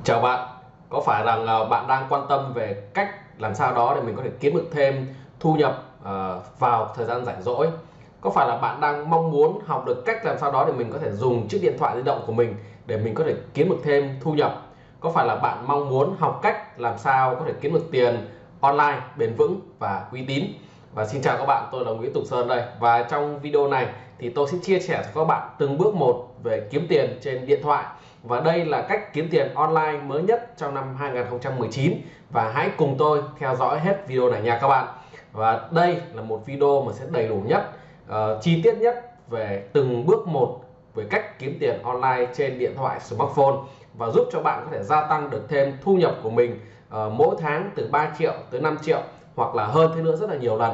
Chào bạn, có phải rằng bạn đang quan tâm về cách làm sao đó để mình có thể kiếm được thêm thu nhập vào thời gian rảnh rỗi? Có phải là bạn đang mong muốn học được cách làm sao đó để mình có thể dùng chiếc điện thoại di động của mình để mình có thể kiếm được thêm thu nhập? Có phải là bạn mong muốn học cách làm sao có thể kiếm được tiền online bền vững và uy tín? Và xin chào các bạn, tôi là Nguyễn Tục Sơn đây. Và trong video này thì tôi sẽ chia sẻ cho các bạn từng bước một về kiếm tiền trên điện thoại. Và đây là cách kiếm tiền online mới nhất trong năm 2019. Và hãy cùng tôi theo dõi hết video này nha các bạn. Và đây là một video mà sẽ đầy đủ nhất, chi tiết nhất về từng bước một về cách kiếm tiền online trên điện thoại smartphone, và giúp cho bạn có thể gia tăng được thêm thu nhập của mình mỗi tháng từ 3 triệu tới 5 triệu hoặc là hơn thế nữa rất là nhiều lần.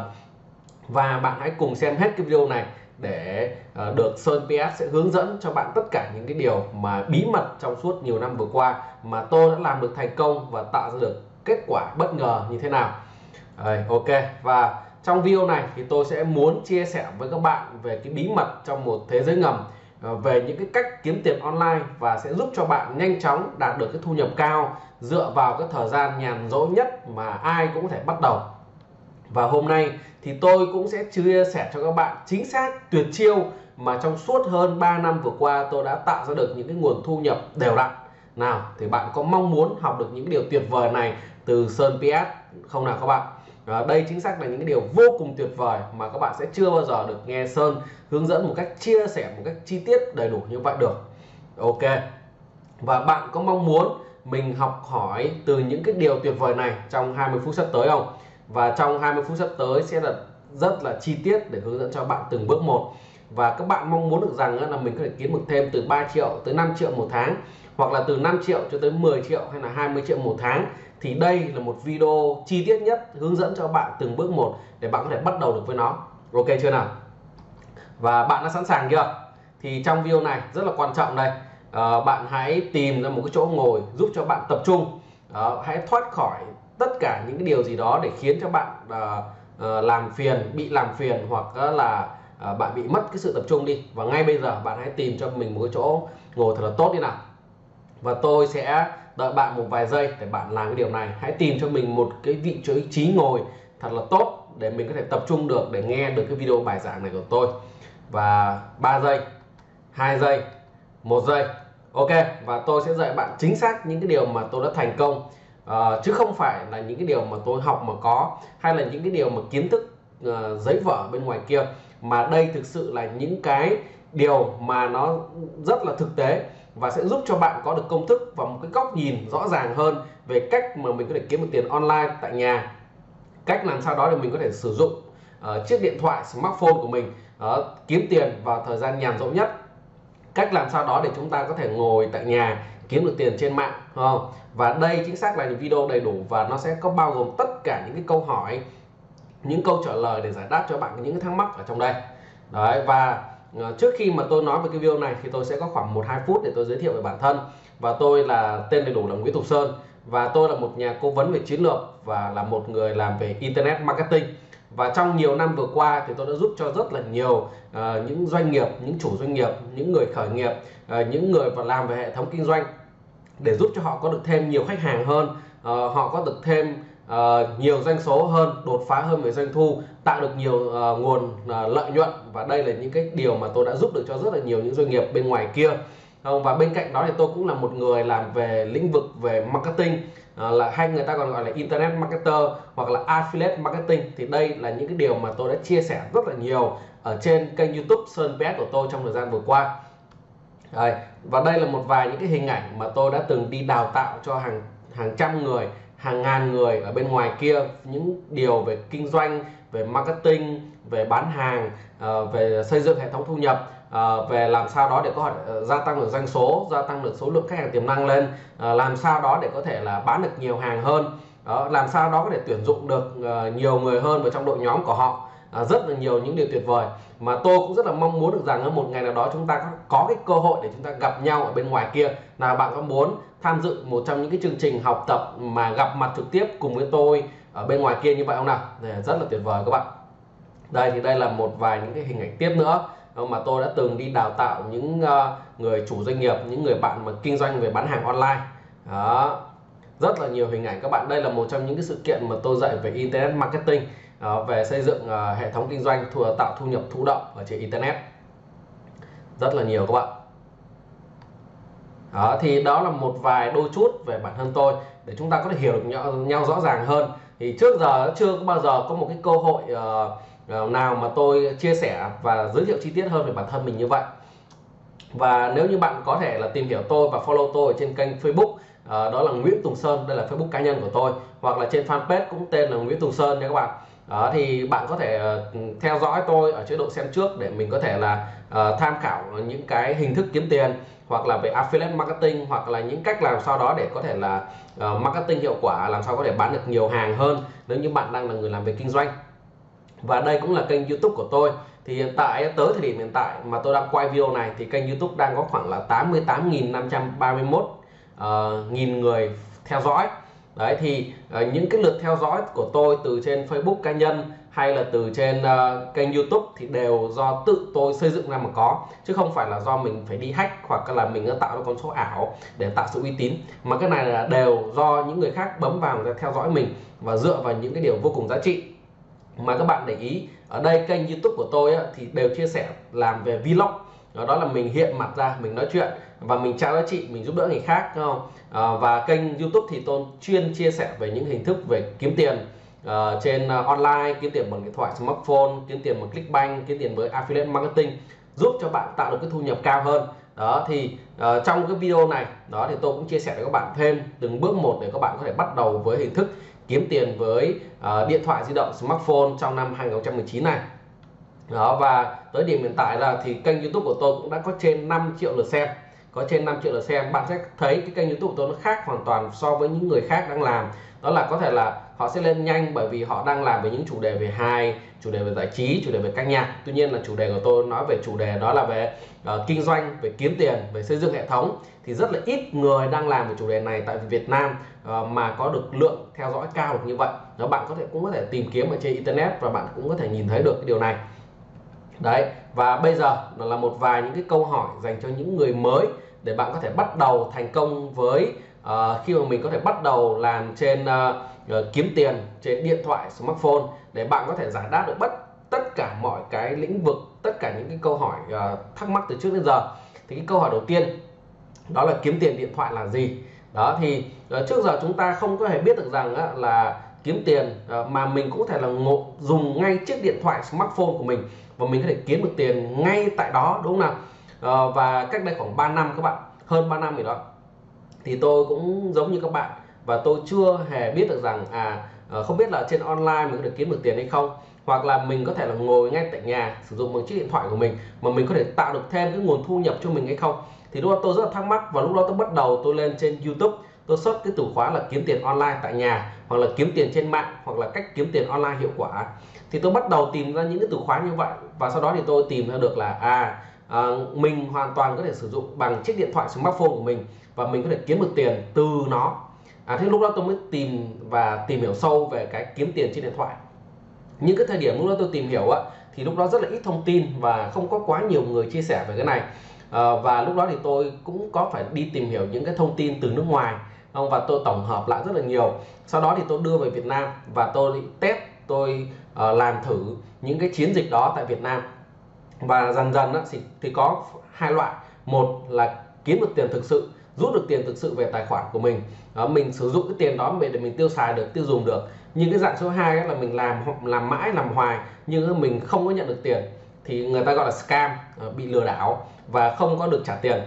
Và bạn hãy cùng xem hết cái video này để được Sơn PS sẽ hướng dẫn cho bạn tất cả những cái điều mà bí mật trong suốt nhiều năm vừa qua mà tôi đã làm được thành công và tạo ra được kết quả bất ngờ như thế nào. Ok, và trong video này thì tôi sẽ muốn chia sẻ với các bạn về cái bí mật trong một thế giới ngầm, về những cái cách kiếm tiền online và sẽ giúp cho bạn nhanh chóng đạt được cái thu nhập cao dựa vào cái thời gian nhàn rỗi nhất mà ai cũng có thể bắt đầu. Và hôm nay thì tôi cũng sẽ chia sẻ cho các bạn chính xác tuyệt chiêu mà trong suốt hơn 3 năm vừa qua tôi đã tạo ra được những cái nguồn thu nhập đều đặn. Nào thì bạn có mong muốn học được những điều tuyệt vời này từ Sơn PS không nào các bạn? Đây chính xác là những cái điều vô cùng tuyệt vời mà các bạn sẽ chưa bao giờ được nghe Sơn hướng dẫn một cách chia sẻ một cách chi tiết đầy đủ như vậy được. Ok. Và bạn có mong muốn mình học hỏi từ những cái điều tuyệt vời này trong 20 phút sắp tới không? Và trong 20 phút sắp tới sẽ là rất là chi tiết để hướng dẫn cho bạn từng bước một. Và các bạn mong muốn được rằng là mình có thể kiếm được thêm từ 3 triệu tới 5 triệu một tháng, hoặc là từ 5 triệu cho tới 10 triệu hay là 20 triệu một tháng, thì đây là một video chi tiết nhất hướng dẫn cho bạn từng bước một để bạn có thể bắt đầu được với nó. Ok chưa nào? Và bạn đã sẵn sàng chưa? Thì trong video này rất là quan trọng đây. Bạn hãy tìm ra một cái chỗ ngồi giúp cho bạn tập trung. Hãy thoát khỏi tất cả những cái điều gì đó để khiến cho bạn bị làm phiền, hoặc là bạn bị mất cái sự tập trung đi. Và ngay bây giờ bạn hãy tìm cho mình một cái chỗ ngồi thật là tốt đi nào. Và tôi sẽ đợi bạn một vài giây để bạn làm cái điều này. Hãy tìm cho mình một cái vị trí ngồi thật là tốt để mình có thể tập trung được để nghe được cái video bài giảng này của tôi. Và 3 giây, 2 giây, 1 giây. Ok, và tôi sẽ dạy bạn chính xác những cái điều mà tôi đã thành công, chứ không phải là những cái điều mà tôi học mà có, hay là những cái điều mà kiến thức giấy vở bên ngoài kia, mà đây thực sự là những cái điều mà nó rất là thực tế và sẽ giúp cho bạn có được công thức và một cái góc nhìn rõ ràng hơn về cách mà mình có thể kiếm được tiền online tại nhà, cách làm sao đó để mình có thể sử dụng chiếc điện thoại smartphone của mình kiếm tiền vào thời gian nhàn rỗi nhất, cách làm sao đó để chúng ta có thể ngồi tại nhà kiếm được tiền trên mạng, không? Và đây chính xác là những video đầy đủ và nó sẽ có bao gồm tất cả những cái câu hỏi, những câu trả lời để giải đáp cho bạn những cái thắc mắc ở trong đây. Đấy, và trước khi mà tôi nói về cái video này thì tôi sẽ có khoảng 1-2 phút để tôi giới thiệu về bản thân. Và tôi là tên đầy đủ là Nguyễn Tục Sơn, và tôi là một nhà cố vấn về chiến lược và là một người làm về internet marketing. Và trong nhiều năm vừa qua thì tôi đã giúp cho rất là nhiều những doanh nghiệp, những chủ doanh nghiệp, những người khởi nghiệp, những người mà làm về hệ thống kinh doanh, để giúp cho họ có được thêm nhiều khách hàng hơn, họ có được thêm nhiều doanh số hơn, đột phá hơn về doanh thu, tạo được nhiều nguồn lợi nhuận. Và đây là những cái điều mà tôi đã giúp được cho rất là nhiều những doanh nghiệp bên ngoài kia. Và bên cạnh đó thì tôi cũng là một người làm về lĩnh vực về marketing, là hay người ta còn gọi là internet marketer hoặc là affiliate marketing. Thì đây là những cái điều mà tôi đã chia sẻ rất là nhiều ở trên kênh YouTube Sơn PS của tôi trong thời gian vừa qua. Và đây là một vài những cái hình ảnh mà tôi đã từng đi đào tạo cho hàng trăm người, hàng ngàn người ở bên ngoài kia, những điều về kinh doanh, về marketing, về bán hàng, về xây dựng hệ thống thu nhập, về làm sao đó để có thể gia tăng được doanh số, gia tăng được số lượng khách hàng tiềm năng lên, làm sao đó để có thể là bán được nhiều hàng hơn, làm sao đó có thể tuyển dụng được nhiều người hơn vào trong đội nhóm của họ. Rất là nhiều những điều tuyệt vời mà tôi cũng rất là mong muốn được rằng một ngày nào đó chúng ta có cái cơ hội để chúng ta gặp nhau ở bên ngoài kia. Nào bạn có muốn tham dự một trong những cái chương trình học tập mà gặp mặt trực tiếp cùng với tôi ở bên ngoài kia như vậy không nào? Rất là tuyệt vời các bạn. Đây thì đây là một vài những cái hình ảnh tiếp nữa mà tôi đã từng đi đào tạo những người chủ doanh nghiệp, những người bạn mà kinh doanh về bán hàng online. Đó, rất là nhiều hình ảnh các bạn. Đây là một trong những cái sự kiện mà tôi dạy về Internet Marketing, về xây dựng hệ thống kinh doanh tạo thu nhập thụ động ở trên Internet. Rất là nhiều các bạn. Đó, thì đó là một vài đôi chút về bản thân tôi để chúng ta có thể hiểu được nhau rõ ràng hơn. Thì trước giờ chưa có bao giờ có một cái cơ hội nào mà tôi chia sẻ và giới thiệu chi tiết hơn về bản thân mình như vậy. Và nếu như bạn có thể là tìm hiểu tôi và follow tôi trên kênh Facebook, đó là Nguyễn Tùng Sơn, đây là Facebook cá nhân của tôi, hoặc là trên fanpage cũng tên là Nguyễn Tùng Sơn nha các bạn. Đó, thì bạn có thể theo dõi tôi ở chế độ xem trước để mình có thể là tham khảo những cái hình thức kiếm tiền, hoặc là về affiliate marketing, hoặc là những cách làm sao đó để có thể là marketing hiệu quả, làm sao có thể bán được nhiều hàng hơn nếu như bạn đang là người làm về kinh doanh. Và đây cũng là kênh YouTube của tôi. Thì hiện tại tới thời điểm hiện tại mà tôi đang quay video này thì kênh YouTube đang có khoảng là 88.531 nghìn người theo dõi. Đấy, thì những cái lượt theo dõi của tôi từ trên Facebook cá nhân hay là từ trên kênh YouTube thì đều do tự tôi xây dựng ra mà có, chứ không phải là do mình phải đi hack hoặc là mình tạo ra con số ảo để tạo sự uy tín, mà cái này là đều do những người khác bấm vào để theo dõi mình và dựa vào những cái điều vô cùng giá trị. Mà các bạn để ý ở đây kênh YouTube của tôi thì đều chia sẻ làm về vlog, đó là mình hiện mặt ra, mình nói chuyện và mình trao giá trị, mình giúp đỡ người khác, đúng không? Và kênh YouTube thì tôi chuyên chia sẻ về những hình thức về kiếm tiền trên online, kiếm tiền bằng điện thoại smartphone, kiếm tiền bằng Clickbank, kiếm tiền với affiliate marketing, giúp cho bạn tạo được cái thu nhập cao hơn. Đó thì trong cái video này đó thì tôi cũng chia sẻ với các bạn thêm từng bước một để các bạn có thể bắt đầu với hình thức kiếm tiền với điện thoại di động smartphone trong năm 2019 này. Đó, và tới điểm hiện tại là thì kênh YouTube của tôi cũng đã có trên 5 triệu lượt xem. Có trên 5 triệu lượt xem, bạn sẽ thấy cái kênh YouTube của tôi nó khác hoàn toàn so với những người khác đang làm. Đó là có thể là họ sẽ lên nhanh bởi vì họ đang làm về những chủ đề về hài, chủ đề về giải trí, chủ đề về ca nhạc. Tuy nhiên là chủ đề của tôi nói về chủ đề đó là về kinh doanh, về kiếm tiền, về xây dựng hệ thống. Thì rất là ít người đang làm về chủ đề này tại Việt Nam mà có được lượng theo dõi cao được như vậy. Đó, bạn cũng có thể tìm kiếm ở trên Internet và bạn cũng có thể nhìn thấy được cái điều này. Đấy, và bây giờ là một vài những cái câu hỏi dành cho những người mới để bạn có thể bắt đầu thành công với khi mà mình có thể bắt đầu làm trên kiếm tiền trên điện thoại smartphone, để bạn có thể giải đáp được tất cả mọi cái lĩnh vực, tất cả những cái câu hỏi thắc mắc từ trước đến giờ. Thì cái câu hỏi đầu tiên đó là kiếm tiền điện thoại là gì. Đó thì trước giờ chúng ta không có hề biết được rằng là kiếm tiền mà mình cũng có thể là dùng ngay chiếc điện thoại smartphone của mình và mình có thể kiếm được tiền ngay tại đó, đúng không nào? Và cách đây khoảng 3 năm các bạn, hơn 3 năm rồi đó, thì tôi cũng giống như các bạn và tôi chưa hề biết được rằng không biết là trên online mình có thể kiếm được tiền hay không, hoặc là mình có thể là ngồi ngay tại nhà sử dụng bằng chiếc điện thoại của mình mà mình có thể tạo được thêm cái nguồn thu nhập cho mình hay không. Thì lúc đó tôi rất là thắc mắc và lúc đó tôi bắt đầu tôi lên trên YouTube, tôi search cái từ khóa là kiếm tiền online tại nhà, hoặc là kiếm tiền trên mạng, hoặc là cách kiếm tiền online hiệu quả. Thì tôi bắt đầu tìm ra những cái từ khóa như vậy và sau đó thì tôi tìm ra được là mình hoàn toàn có thể sử dụng bằng chiếc điện thoại smartphone của mình và mình có thể kiếm được tiền từ nó. Thế lúc đó tôi mới tìm hiểu sâu về cái kiếm tiền trên điện thoại. Những cái thời điểm lúc đó tôi tìm hiểu thì lúc đó rất là ít thông tin và không có quá nhiều người chia sẻ về cái này. Và lúc đó thì tôi cũng có phải đi tìm hiểu những cái thông tin từ nước ngoài và tôi tổng hợp lại rất là nhiều. Sau đó thì tôi đưa về Việt Nam và tôi test, tôi làm thử những cái chiến dịch đó tại Việt Nam. Và dần dần thì có hai loại. Một là kiếm được tiền thực sự, rút được tiền thực sự về tài khoản của mình, mình sử dụng cái tiền đó để mình tiêu xài được, tiêu dùng được. Nhưng cái dạng số 2 là mình làm mãi làm hoài nhưng mình không có nhận được tiền, thì người ta gọi là scam, bị lừa đảo và không có được trả tiền.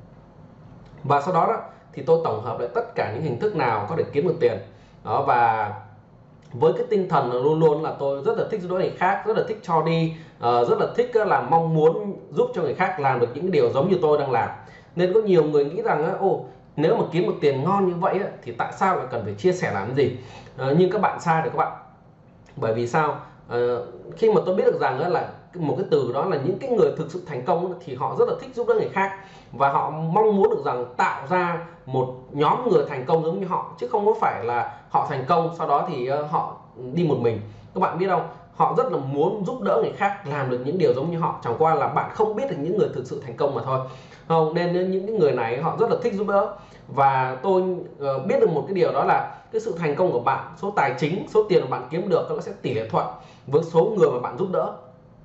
Và sau đó thì tôi tổng hợp lại tất cả những hình thức nào có thể kiếm được tiền đó, và với cái tinh thần là luôn luôn là tôi rất là thích giúp đỡ người khác, rất là thích cho đi, rất là thích là mong muốn giúp cho người khác làm được những điều giống như tôi đang làm. Nên có nhiều người nghĩ rằng nếu mà kiếm được tiền ngon như vậy thì tại sao lại cần phải chia sẻ làm cái gì? Nhưng các bạn sai rồi các bạn. Bởi vì sao? Khi mà tôi biết được rằng là một cái từ đó là những cái người thực sự thành công thì họ rất là thích giúp đỡ người khác và họ mong muốn được rằng tạo ra một nhóm người thành công giống như họ, chứ không có phải là họ thành công sau đó thì họ đi một mình. Các bạn biết không, họ rất là muốn giúp đỡ người khác làm được những điều giống như họ, chẳng qua là bạn không biết được những người thực sự thành công mà thôi. Không, nên những cái người này họ rất là thích giúp đỡ. Và tôi biết được một cái điều, đó là cái sự thành công của bạn, số tài chính, số tiền mà bạn kiếm được nó sẽ tỷ lệ thuận với số người mà bạn giúp đỡ.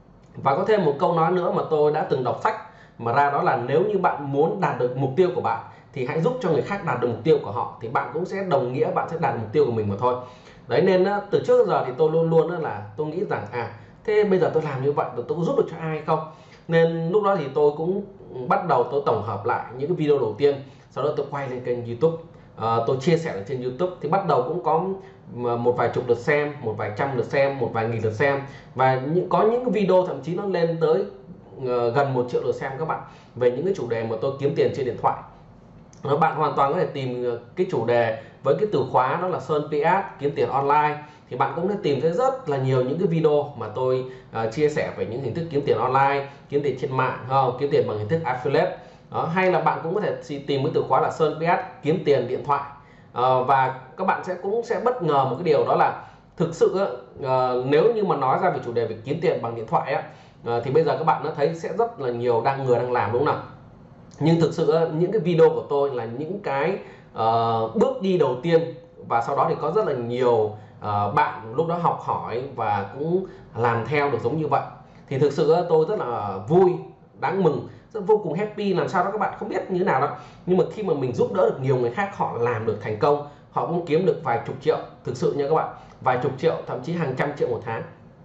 Và có thêm một câu nói nữa mà tôi đã từng đọc sách mà ra, đó là nếu như bạn muốn đạt được mục tiêu của bạn thì hãy giúp cho người khác đạt được mục tiêu của họ, thì bạn cũng sẽ đồng nghĩa bạn sẽ đạt được mục tiêu của mình mà thôi. Đấy, nên từ trước đến giờ thì tôi luôn luôn là tôi nghĩ rằng thế bây giờ tôi làm như vậy tôi có giúp được cho ai không. Nên lúc đó thì tôi cũng bắt đầu tôi tổng hợp lại những cái video đầu tiên, sau đó tôi quay lên kênh YouTube, tôi chia sẻ ở trên YouTube, thì bắt đầu cũng có một vài chục lượt xem, một vài trăm lượt xem, một vài nghìn lượt xem, và có những cái video thậm chí nó lên tới gần 1 triệu lượt xem các bạn, về những cái chủ đề mà tôi kiếm tiền trên điện thoại. Bạn hoàn toàn có thể tìm cái chủ đề với cái từ khóa đó là Sơn PS kiếm tiền online, thì bạn cũng sẽ tìm thấy rất là nhiều những cái video mà tôi chia sẻ về những hình thức kiếm tiền online, kiếm tiền trên mạng, không, kiếm tiền bằng hình thức affiliate. Đó, hay là bạn cũng có thể tìm cái từ khóa là Sơn PS kiếm tiền điện thoại. Và các bạn cũng sẽ bất ngờ một cái điều, đó là thực sự nếu như mà nói ra về chủ đề về kiếm tiền bằng điện thoại thì bây giờ các bạn đã thấy sẽ rất là nhiều người đang làm, đúng không nào? Nhưng thực sự những cái video của tôi là những cái bước đi đầu tiên, và sau đó thì có rất là nhiều bạn lúc đó học hỏi và cũng làm theo được giống như vậy. Thì thực sự tôi rất là vui, đáng mừng, rất vô cùng happy, làm sao đó các bạn không biết như thế nào đâu. Nhưng mà khi mà mình giúp đỡ được nhiều người khác, họ làm được thành công, họ cũng kiếm được vài chục triệu, thực sự nha các bạn, vài chục triệu, thậm chí hàng trăm triệu một tháng.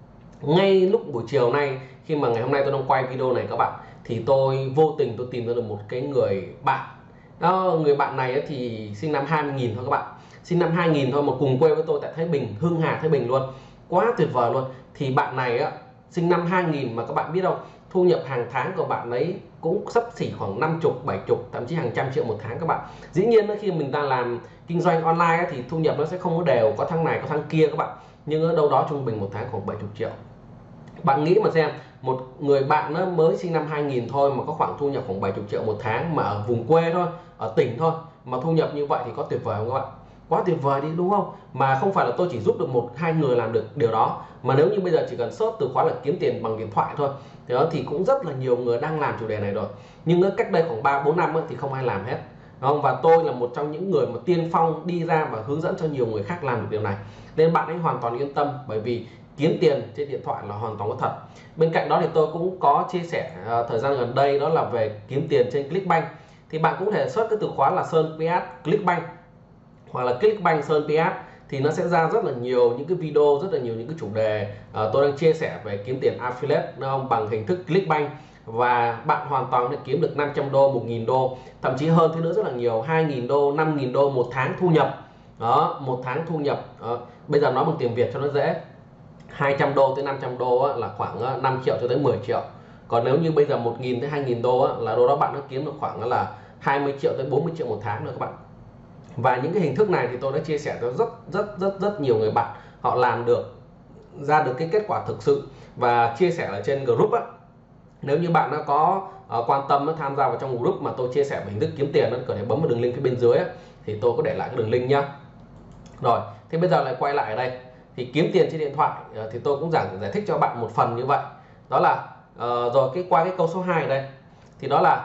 Ngay lúc buổi chiều nay, khi mà ngày hôm nay tôi đang quay video này các bạn, thì tôi vô tình tôi tìm ra được một cái người bạn. Đó, người bạn này thì sinh năm 2000 thôi các bạn, sinh năm 2000 thôi, mà cùng quê với tôi tại Thái Bình, Hưng Hà, Thái Bình luôn, quá tuyệt vời luôn. Thì bạn này sinh năm 2000 mà các bạn biết không, thu nhập hàng tháng của bạn ấy cũng xấp xỉ khoảng 50, 70, thậm chí hàng trăm triệu một tháng các bạn. Dĩ nhiên khi mình ta làm kinh doanh online thì thu nhập nó sẽ không có đều, có tháng này có tháng kia các bạn, nhưng ở đâu đó trung bình một tháng khoảng 70 triệu. Bạn nghĩ mà xem, một người bạn nó mới sinh năm 2000 thôi mà có khoảng thu nhập khoảng 70 triệu một tháng, mà ở vùng quê thôi, ở tỉnh thôi, mà thu nhập như vậy thì có tuyệt vời không các bạn? Quá tuyệt vời đi, đúng không? Mà không phải là tôi chỉ giúp được 1-2 người làm được điều đó, mà nếu như bây giờ chỉ cần search từ khóa là kiếm tiền bằng điện thoại thôi thì cũng rất là nhiều người đang làm chủ đề này rồi. Nhưng cách đây khoảng 3-4 năm thì không ai làm hết, đúng không? Và tôi là một trong những người mà tiên phong đi ra và hướng dẫn cho nhiều người khác làm được điều này. Nên bạn hãy hoàn toàn yên tâm, bởi vì kiếm tiền trên điện thoại là hoàn toàn có thật. Bên cạnh đó thì tôi cũng có chia sẻ thời gian gần đây, đó là về kiếm tiền trên Clickbank. Thì bạn cũng có thể search cái từ khóa là Sơn PS Clickbank hoặc là Clickbank Sơn PS, thì nó sẽ ra rất là nhiều những cái video, rất là nhiều những cái chủ đề tôi đang chia sẻ về kiếm tiền affiliate, đúng không? Bằng hình thức Clickbank, và bạn hoàn toàn để kiếm được 500 đô, 1000 đô, thậm chí hơn thế nữa rất là nhiều, 2000 đô, 5000 đô một tháng thu nhập. Đó, một tháng thu nhập bây giờ nói bằng tiền Việt cho nó dễ, 200 đô tới 500 đô là khoảng 5 triệu cho tới 10 triệu. Còn nếu như bây giờ 1000 tới 2000 đô là đâu đó bạn nó kiếm được khoảng là 20 triệu tới 40 triệu một tháng nữa các bạn. Và những cái hình thức này thì tôi đã chia sẻ cho rất nhiều người bạn, họ làm được ra được cái kết quả thực sự, và chia sẻ ở trên group Nếu như bạn đã có quan tâm tham gia vào trong group mà tôi chia sẻ về hình thức kiếm tiền, có thể bấm vào đường link phía bên dưới thì tôi có để lại cái đường link nhá. Rồi, thì bây giờ lại quay lại ở đây, thì kiếm tiền trên điện thoại thì tôi cũng giải thích cho bạn một phần như vậy. Đó là rồi qua cái câu số 2 ở đây, thì đó là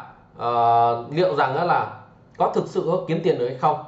liệu rằng là có thực sự kiếm tiền được hay không.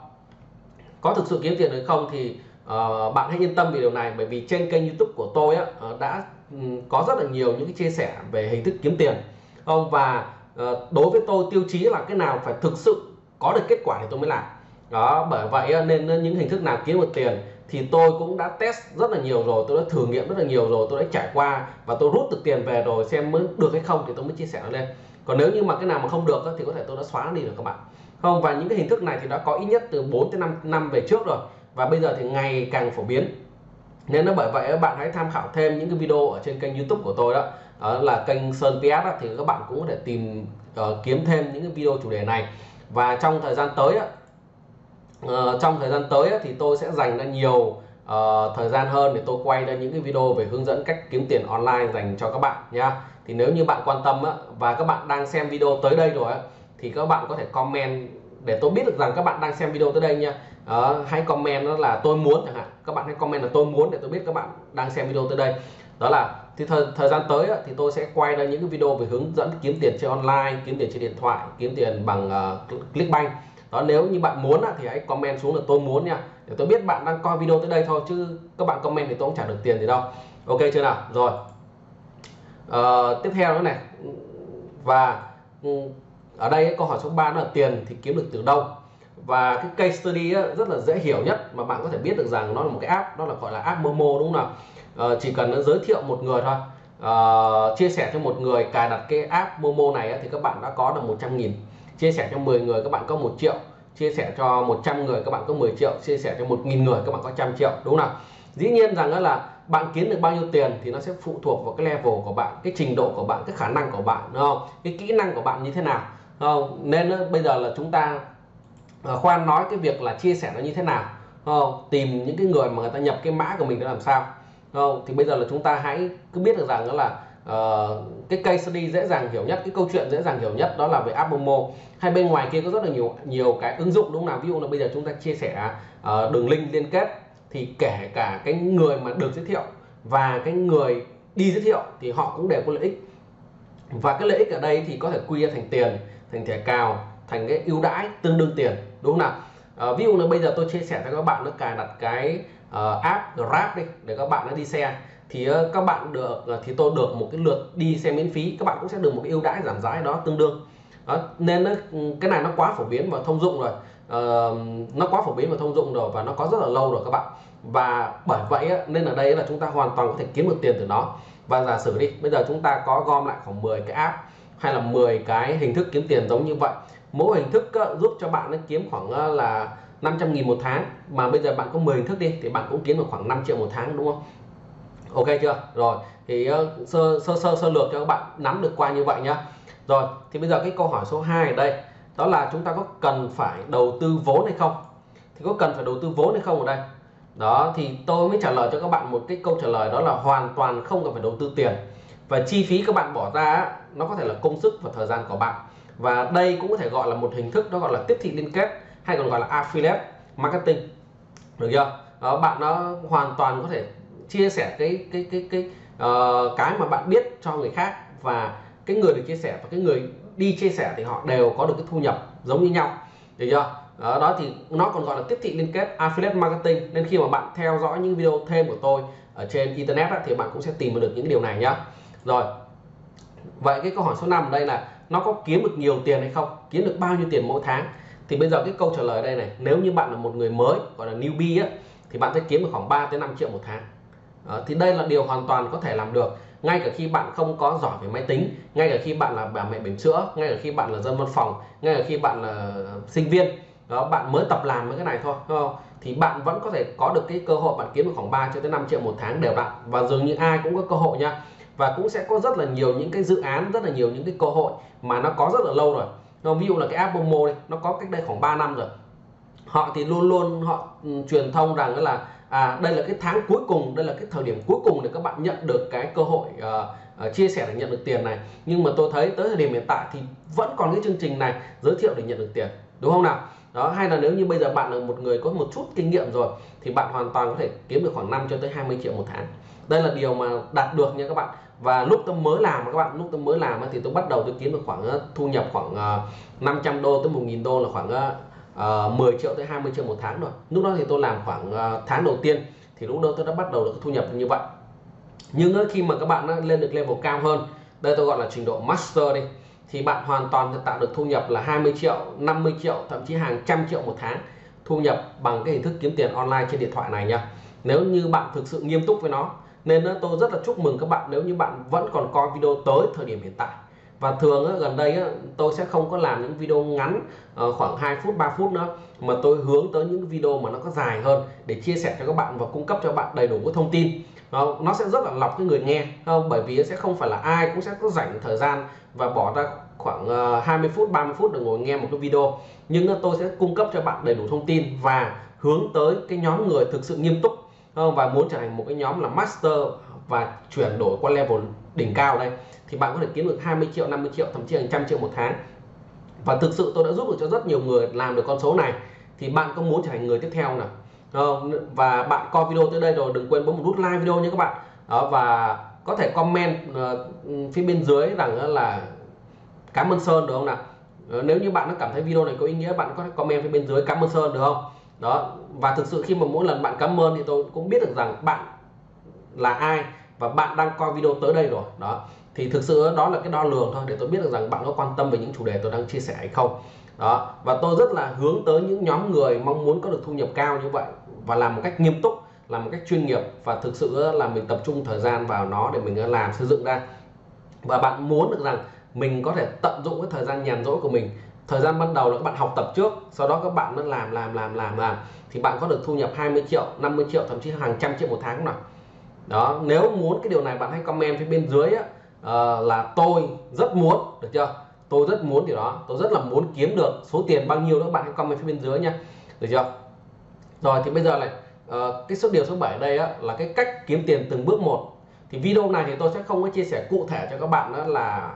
Có thực sự kiếm tiền được hay không thì bạn hãy yên tâm về điều này, bởi vì trên kênh YouTube của tôi đã có rất là nhiều những cái chia sẻ về hình thức kiếm tiền không. Và đối với tôi, tiêu chí là cái nào phải thực sự có được kết quả thì tôi mới làm. Đó, bởi vậy nên những hình thức nào kiếm được tiền thì tôi cũng đã test rất là nhiều rồi, tôi đã thử nghiệm rất là nhiều rồi, tôi đã trải qua và tôi rút được tiền về rồi, xem mới được hay không thì tôi mới chia sẻ nó lên. Còn nếu như mà cái nào mà không được thì có thể tôi đã xóa đi rồi các bạn. Không, và những cái hình thức này thì đã có ít nhất từ 4 tới 5 năm về trước rồi, và bây giờ thì ngày càng phổ biến. Nên bởi vậy bạn hãy tham khảo thêm những cái video ở trên kênh YouTube của tôi, đó là kênh Sơn PS thì các bạn cũng có thể tìm kiếm thêm những cái video chủ đề này. Và trong thời gian tới thì tôi sẽ dành ra nhiều thời gian hơn để tôi quay ra những cái video về hướng dẫn cách kiếm tiền online dành cho các bạn nha. Thì nếu như bạn quan tâm và các bạn đang xem video tới đây rồi thì các bạn có thể comment để tôi biết được rằng các bạn đang xem video tới đây nha. Hãy comment đó là tôi muốn chẳng hạn, các bạn hãy comment là tôi muốn để tôi biết các bạn đang xem video tới đây. Đó là thì thời gian tới thì tôi sẽ quay ra những cái video về hướng dẫn kiếm tiền trên online, kiếm tiền trên điện thoại, kiếm tiền bằng Clickbank. Đó, nếu như bạn muốn thì hãy comment xuống là tôi muốn nha, để tôi biết bạn đang coi video tới đây thôi, chứ các bạn comment thì tôi cũng trả được tiền gì đâu. Ok chưa nào? Rồi, tiếp theo nữa này, và ở đây câu hỏi số 3 đó là tiền thì kiếm được từ đâu. Và cái case study rất là dễ hiểu nhất mà bạn có thể biết được rằng nó là một cái app, đó là gọi là app Momo, đúng không nào? Chỉ cần nó giới thiệu một người thôi, chia sẻ cho một người cài đặt cái app Momo này thì các bạn đã có được 100.000. Chia sẻ cho 10 người các bạn có 1 triệu, chia sẻ cho 100 người các bạn có 10 triệu, chia sẻ cho 1.000 người các bạn có 100 triệu, đúng không nào? Dĩ nhiên rằng đó là bạn kiếm được bao nhiêu tiền thì nó sẽ phụ thuộc vào cái level của bạn, cái trình độ của bạn, cái khả năng của bạn, đúng không? Cái kỹ năng của bạn như thế nào, đúng không? Nên bây giờ là chúng ta khoan nói cái việc là chia sẻ nó như thế nào, không? Tìm những cái người mà người ta nhập cái mã của mình để làm sao, không? Thì bây giờ là chúng ta hãy cứ biết được rằng đó là cái case study dễ dàng hiểu nhất, cái câu chuyện dễ dàng hiểu nhất đó là về app Momo. Hay bên ngoài kia có rất là nhiều cái ứng dụng, đúng không nào? Ví dụ là bây giờ chúng ta chia sẻ đường link liên kết, thì kể cả cái người mà được giới thiệu và cái người đi giới thiệu thì họ cũng đều có lợi ích. Và cái lợi ích ở đây thì có thể quy ra thành tiền, thành thẻ cào, thành cái ưu đãi tương đương tiền, đúng không nào? Ví dụ là bây giờ tôi chia sẻ cho các bạn nó cài đặt cái app Grab đi để các bạn nó đi xe, thì các bạn được thì tôi được một cái lượt đi xe miễn phí, các bạn cũng sẽ được một cái ưu đãi giảm giá đó tương đương. Đó, nên cái này nó quá phổ biến và thông dụng rồi, nó quá phổ biến và thông dụng rồi, và nó có rất là lâu rồi các bạn. Và bởi vậy nên ở đây là chúng ta hoàn toàn có thể kiếm được tiền từ nó. Và giả sử đi, bây giờ chúng ta có gom lại khoảng 10 cái app hay là 10 cái hình thức kiếm tiền giống như vậy, mỗi hình thức giúp cho bạn kiếm khoảng là 500.000 một tháng, mà bây giờ bạn có 10 hình thức đi thì bạn cũng kiếm được khoảng 5 triệu một tháng, đúng không? Ok chưa? Rồi thì sơ lược cho các bạn nắm được qua như vậy nhá. Rồi thì bây giờ cái câu hỏi số 2 ở đây đó là chúng ta có cần phải đầu tư vốn hay không? Thì có cần phải đầu tư vốn hay không ở đây? Đó thì tôi mới trả lời cho các bạn một cái câu trả lời đó là hoàn toàn không cần phải đầu tư tiền. Và chi phí các bạn bỏ ra nó có thể là công sức và thời gian của bạn. Và đây cũng có thể gọi là một hình thức, đó gọi là tiếp thị liên kết, hay còn gọi là affiliate marketing, được chưa? Đó, bạn nó hoàn toàn có thể chia sẻ cái mà bạn biết cho người khác, và cái người được chia sẻ và cái người đi chia sẻ thì họ đều có được cái thu nhập giống như nhau, được chưa? Đó thì nó còn gọi là tiếp thị liên kết, affiliate marketing. Nên khi mà bạn theo dõi những video thêm của tôi ở trên internet thì bạn cũng sẽ tìm được những cái điều này nhá. Rồi, vậy cái câu hỏi số 5 ở đây là nó có kiếm được nhiều tiền hay không, kiếm được bao nhiêu tiền mỗi tháng? Thì bây giờ cái câu trả lời ở đây này, nếu như bạn là một người mới gọi là newbie thì bạn sẽ kiếm được khoảng 3 tới 5 triệu một tháng. Thì đây là điều hoàn toàn có thể làm được, ngay cả khi bạn không có giỏi về máy tính, ngay cả khi bạn là bà mẹ bỉm sữa, ngay cả khi bạn là dân văn phòng, ngay cả khi bạn là sinh viên, đó, bạn mới tập làm với cái này thôi, đúng không? Thì bạn vẫn có thể có được cái cơ hội bạn kiếm được khoảng 3 cho tới 5 triệu một tháng đều đặn, và dường như ai cũng có cơ hội nha. Và cũng sẽ có rất là nhiều những cái dự án, rất là nhiều những cái cơ hội mà nó có rất là lâu rồi. Ví dụ là cái app Momo đây, nó có cách đây khoảng 3 năm rồi. Họ thì luôn luôn họ truyền thông rằng là đây là cái tháng cuối cùng, đây là cái thời điểm cuối cùng để các bạn nhận được cái cơ hội chia sẻ để nhận được tiền này. Nhưng mà tôi thấy tới thời điểm hiện tại thì vẫn còn cái chương trình này giới thiệu để nhận được tiền, đúng không nào? Đó, hay là nếu như bây giờ bạn là một người có một chút kinh nghiệm rồi thì bạn hoàn toàn có thể kiếm được khoảng 5 cho tới 20 triệu một tháng. Đây là điều mà đạt được nha các bạn. Và lúc tôi mới làm các bạn, lúc tôi mới làm thì tôi bắt đầu tôi kiếm được khoảng thu nhập khoảng 500 đô tới 1.000 đô, là khoảng 10 triệu tới 20 triệu một tháng rồi. Lúc đó thì tôi làm khoảng tháng đầu tiên thì lúc đó tôi đã bắt đầu được thu nhập như vậy. Nhưng khi mà các bạn lên được level cao hơn, đây tôi gọi là trình độ master đi, thì bạn hoàn toàn tạo được thu nhập là 20 triệu, 50 triệu, thậm chí hàng trăm triệu một tháng, thu nhập bằng cái hình thức kiếm tiền online trên điện thoại này nha, nếu như bạn thực sự nghiêm túc với nó. Nên tôi rất là chúc mừng các bạn nếu như bạn vẫn còn coi video tới thời điểm hiện tại. Và thường gần đây tôi sẽ không có làm những video ngắn khoảng 2 phút 3 phút nữa, mà tôi hướng tới những video mà nó có dài hơn để chia sẻ cho các bạn và cung cấp cho bạn đầy đủ các thông tin. Nó sẽ rất là lọc cái người nghe, bởi vì sẽ không phải là ai cũng sẽ có rảnh thời gian và bỏ ra khoảng 20 phút 30 phút để ngồi nghe một cái video. Nhưng tôi sẽ cung cấp cho bạn đầy đủ thông tin và hướng tới cái nhóm người thực sự nghiêm túc và muốn trở thành một cái nhóm là master và chuyển đổi qua level đỉnh cao đây, thì bạn có thể kiếm được 20 triệu, 50 triệu, thậm chí là 100 triệu một tháng. Và thực sự tôi đã giúp được cho rất nhiều người làm được con số này. Thì bạn có muốn trở thành người tiếp theo nào? Và bạn coi video tới đây rồi đừng quên bấm một nút like video nha các bạn. Đó, và có thể comment phía bên dưới rằng là cảm ơn Sơn được không nào? Nếu như bạn cảm thấy video này có ý nghĩa, bạn có thể comment phía bên dưới cảm ơn Sơn được không? Đó, và thực sự khi mà mỗi lần bạn cảm ơn thì tôi cũng biết được rằng bạn là ai và bạn đang coi video tới đây rồi. Đó, thì thực sự đó là cái đo lường thôi để tôi biết được rằng bạn có quan tâm về những chủ đề tôi đang chia sẻ hay không. Đó, và tôi rất là hướng tới những nhóm người mong muốn có được thu nhập cao như vậy và làm một cách nghiêm túc, làm một cách chuyên nghiệp, và thực sự là mình tập trung thời gian vào nó để mình làm xây dựng ra. Và bạn muốn được rằng mình có thể tận dụng cái thời gian nhàn rỗi của mình. Thời gian ban đầu là các bạn học tập trước, sau đó các bạn nó làm thì bạn có được thu nhập 20 triệu, 50 triệu, thậm chí hàng trăm triệu một tháng nào. Đó, nếu muốn cái điều này bạn hãy comment phía bên dưới á, là tôi rất muốn, được chưa? Tôi rất muốn điều đó, tôi rất là muốn kiếm được số tiền bao nhiêu đó, bạn hãy comment phía bên dưới nha, được chưa? Rồi thì bây giờ này, cái điều số 7 đây á, là cái cách kiếm tiền từng bước một. Thì video này thì tôi sẽ không có chia sẻ cụ thể cho các bạn đó là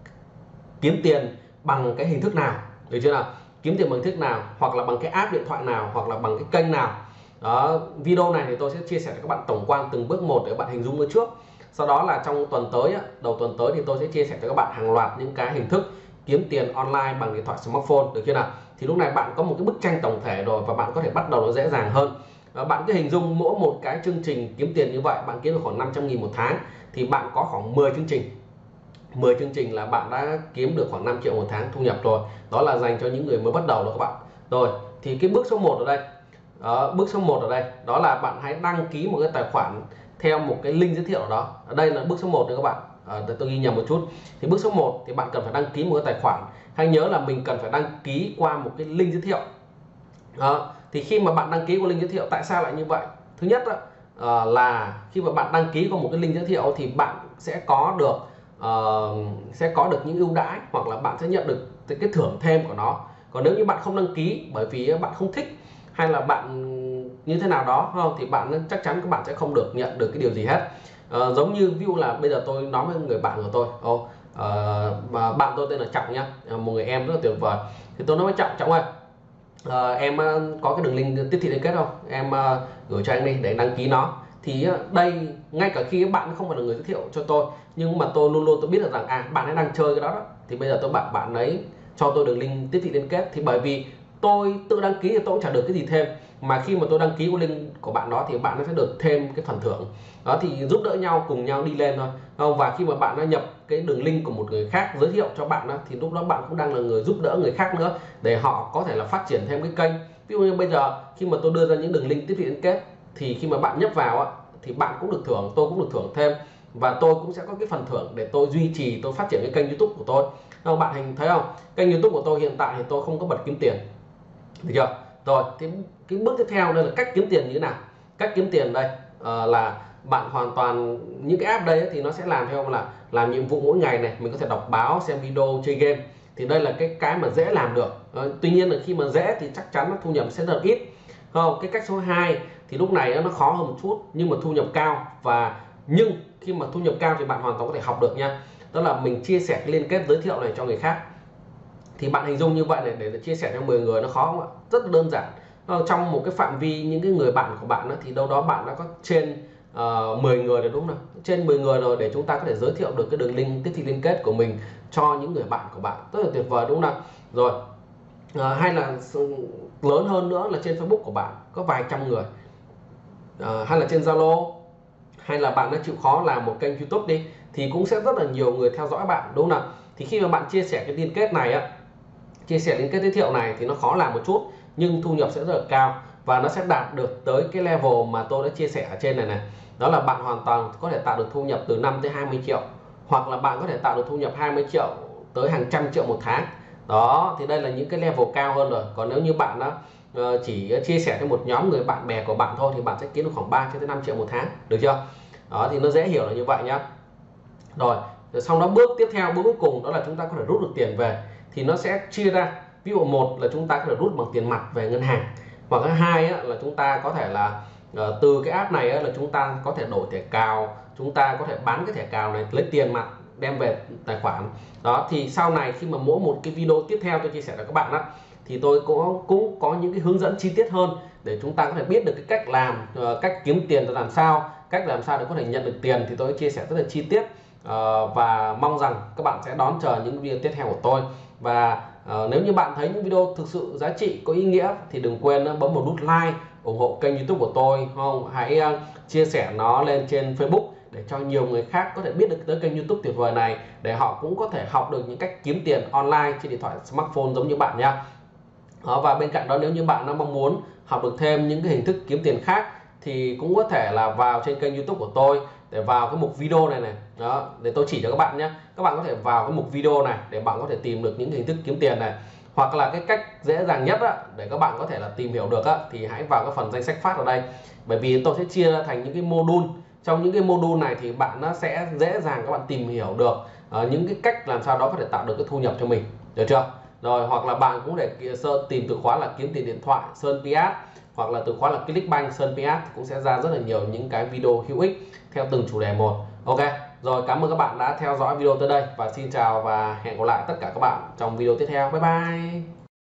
kiếm tiền bằng cái hình thức nào, được chưa nào? Kiếm tiền bằng hình thức nào, hoặc là bằng cái app điện thoại nào, hoặc là bằng cái kênh nào. Đó, video này thì tôi sẽ chia sẻ cho các bạn tổng quan từng bước một để các bạn hình dung trước. Sau đó là trong tuần tới, đầu tuần tới thì tôi sẽ chia sẻ cho các bạn hàng loạt những cái hình thức kiếm tiền online bằng điện thoại smartphone, được chưa nào? Thì lúc này bạn có một cái bức tranh tổng thể rồi và bạn có thể bắt đầu nó dễ dàng hơn. Bạn cứ hình dung mỗi một cái chương trình kiếm tiền như vậy, bạn kiếm được khoảng 500.000 một tháng, thì bạn có khoảng 10 chương trình. 10 chương trình là bạn đã kiếm được khoảng 5 triệu một tháng thu nhập rồi. Đó là dành cho những người mới bắt đầu đó các bạn. Rồi, thì cái bước số 1 ở đây, bước số 1 ở đây đó là bạn hãy đăng ký một cái tài khoản theo một cái link giới thiệu đó. Ở đây là bước số 1 nữa các bạn. Tôi ghi nhầm một chút. Thì bước số 1 thì bạn cần phải đăng ký một cái tài khoản. Hãy nhớ là mình cần phải đăng ký qua một cái link giới thiệu. Đó, thì khi mà bạn đăng ký qua link giới thiệu, tại sao lại như vậy? Thứ nhất là khi mà bạn đăng ký qua một cái link giới thiệu thì bạn sẽ có được những ưu đãi, hoặc là bạn sẽ nhận được cái thưởng thêm của nó. Còn nếu như bạn không đăng ký bởi vì bạn không thích, hay là bạn như thế nào đó không, thì bạn chắc chắn các bạn sẽ không được nhận được cái điều gì hết. Giống như ví dụ là bây giờ tôi nói với người bạn của tôi, bạn tôi tên là Trọng nhá, một người em rất là tuyệt vời. Thì tôi nói với Trọng ơi, em có cái đường link tiếp thị liên kết không, em gửi cho anh đi để đăng ký nó. Thì đây, ngay cả khi các bạn không phải là người giới thiệu cho tôi, nhưng mà tôi luôn luôn tôi biết được rằng bạn ấy đang chơi cái đó, thì bây giờ tôi bảo bạn ấy cho tôi đường link tiếp thị liên kết. Thì bởi vì tôi tự đăng ký thì tôi cũng chẳng được cái gì thêm, mà khi mà tôi đăng ký qua link của bạn đó thì bạn sẽ được thêm cái phần thưởng đó, thì giúp đỡ nhau, cùng nhau đi lên thôi. Và khi mà bạn đã nhập cái đường link của một người khác giới thiệu cho bạn đó, thì lúc đó bạn cũng đang là người giúp đỡ người khác nữa, để họ có thể là phát triển thêm cái kênh. Ví dụ như bây giờ khi mà tôi đưa ra những đường link tiếp thị liên kết, thì khi mà bạn nhấp vào thì bạn cũng được thưởng, tôi cũng được thưởng thêm, và tôi cũng sẽ có cái phần thưởng để tôi duy trì, tôi phát triển cái kênh YouTube của tôi. Bạn thấy không, kênh YouTube của tôi hiện tại thì tôi không có bật kiếm tiền, được chưa? Rồi, thì cái bước tiếp theo đây là cách kiếm tiền như thế nào. Cách kiếm tiền đây là bạn hoàn toàn, những cái app đây thì nó sẽ làm theo là làm nhiệm vụ mỗi ngày này, mình có thể đọc báo, xem video, chơi game. Thì đây là cái mà dễ làm được. Tuy nhiên là khi mà dễ thì chắc chắn nó thu nhập sẽ rất ít. Không, cái cách số 2 thì lúc này nó khó hơn một chút nhưng mà thu nhập cao, nhưng khi mà thu nhập cao thì bạn hoàn toàn có thể học được nha. Đó là mình chia sẻ cái liên kết giới thiệu này cho người khác. Thì bạn hình dung như vậy này, để chia sẻ cho 10 người nó khó không ạ? Rất là đơn giản. Trong một cái phạm vi những cái người bạn của bạn thì đâu đó bạn đã có trên 10 người rồi, đúng không? Trên 10 người rồi, để chúng ta có thể giới thiệu được cái đường link tiếp thị liên kết của mình cho những người bạn của bạn, rất là tuyệt vời, đúng không nào? Rồi, hay là lớn hơn nữa là trên Facebook của bạn có vài trăm người, hay là trên Zalo, hay là bạn đã chịu khó làm một kênh YouTube đi, thì cũng sẽ rất là nhiều người theo dõi bạn, đúng không nào? Thì khi mà bạn chia sẻ cái liên kết này chia sẻ liên kết giới thiệu này thì nó khó làm một chút, nhưng thu nhập sẽ rất là cao, và nó sẽ đạt được tới cái level mà tôi đã chia sẻ ở trên này. Đó là bạn hoàn toàn có thể tạo được thu nhập từ 5 tới 20 triệu, hoặc là bạn có thể tạo được thu nhập 20 triệu tới hàng trăm triệu một tháng. Đó, thì đây là những cái level cao hơn rồi. Còn nếu như bạn chỉ chia sẻ cho một nhóm người bạn bè của bạn thôi, thì bạn sẽ kiếm được khoảng 3 tới 5 triệu một tháng, được chưa? Đó, thì nó dễ hiểu là như vậy nhá. Rồi, sau đó bước tiếp theo, bước cuối cùng đó là chúng ta có thể rút được tiền về. Thì nó sẽ chia ra, ví dụ một là chúng ta có thể rút bằng tiền mặt về ngân hàng, hoặc cái hai là chúng ta có thể là từ cái app này là chúng ta có thể đổi thẻ cào, chúng ta có thể bán cái thẻ cào này lấy tiền mặt đem về tài khoản. Đó, thì sau này khi mà mỗi một cái video tiếp theo tôi chia sẻ cho các bạn thì tôi cũng có những cái hướng dẫn chi tiết hơn để chúng ta có thể biết được cái cách làm, cách kiếm tiền ra làm sao, cách làm sao để có thể nhận được tiền, thì tôi chia sẻ rất là chi tiết. Và mong rằng các bạn sẽ đón chờ những video tiếp theo của tôi. Và nếu như bạn thấy những video thực sự giá trị, có ý nghĩa thì đừng quên bấm một nút like ủng hộ kênh YouTube của tôi, không? Hãy chia sẻ nó lên trên Facebook để cho nhiều người khác có thể biết được tới kênh YouTube tuyệt vời này, để họ cũng có thể học được những cách kiếm tiền online trên điện thoại smartphone giống như bạn nha. Và bên cạnh đó, nếu như bạn mong muốn học được thêm những cái hình thức kiếm tiền khác thì cũng có thể là vào trên kênh YouTube của tôi, để vào cái mục video này đó, để tôi chỉ cho các bạn nhé. Các bạn có thể vào cái mục video này để bạn có thể tìm được những hình thức kiếm tiền này, hoặc là cái cách dễ dàng nhất để các bạn có thể là tìm hiểu được thì hãy vào cái phần danh sách phát ở đây. Bởi vì tôi sẽ chia ra thành những cái module. Trong những cái module này thì bạn nó sẽ dễ dàng các bạn tìm hiểu được những cái cách làm sao đó có thể tạo được cái thu nhập cho mình, được chưa? Rồi, hoặc là bạn cũng để tìm từ khóa là kiếm tiền điện thoại Sơn Piat, hoặc là từ khóa là Clickbank Sơn Piat, cũng sẽ ra rất là nhiều những cái video hữu ích theo từng chủ đề một. Ok, rồi, cảm ơn các bạn đã theo dõi video tới đây, và xin chào và hẹn gặp lại tất cả các bạn trong video tiếp theo. Bye bye.